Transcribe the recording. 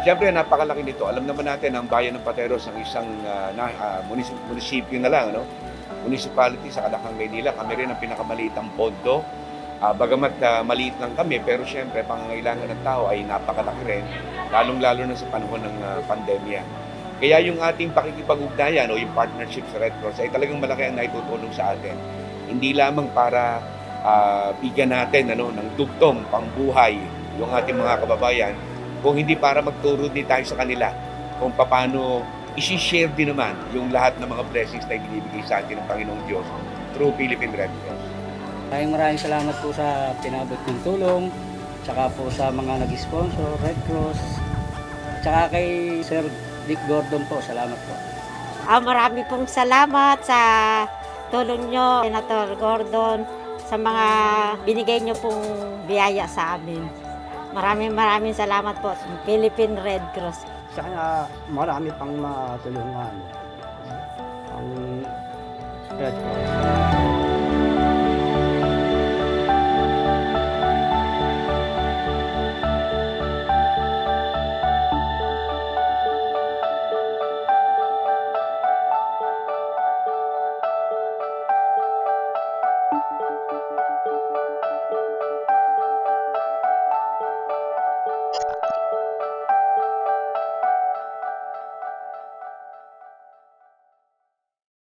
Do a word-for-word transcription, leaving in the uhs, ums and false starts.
Siyempre, napakalaki nito. Alam naman natin ang bayan ng Pateros ang isang uh, na, uh, munisip- munisipyo na lang, no? Municipality sa Kalakang, Maynila. Kami rin ang pinakamaliit ang pondo. Uh, bagamat uh, maliit lang kami, pero siyempre, pangangailangan ng tao ay napakalaki rin, lalong-lalo na sa panahon ng uh, pandemya. Kaya yung ating pakikipag-ugnayan o yung partnership sa Red Cross ay talagang malaki ang naitutulong sa atin. Hindi lamang para uh, bigyan natin ano, ng dugtong pangbuhay yung ating mga kababayan, kung hindi para magturo din tayo sa kanila kung paano isi-share din naman yung lahat ng mga blessings na ibinibigay sa atin ng Panginoong Diyos through Philippine Red Cross. Maraming maraming salamat po sa pinabot ng tulong, tsaka po sa mga nag-sponsor, Red Cross, tsaka kay Sir Dick Gordon po, salamat po. Ah, marami pong salamat sa tulong nyo, Senator Gordon, sa mga binigay nyo pong biyaya sa amin. Maraming maraming salamat po sa Philippine Red Cross. Sana marami pang matulungan ang Red Cross.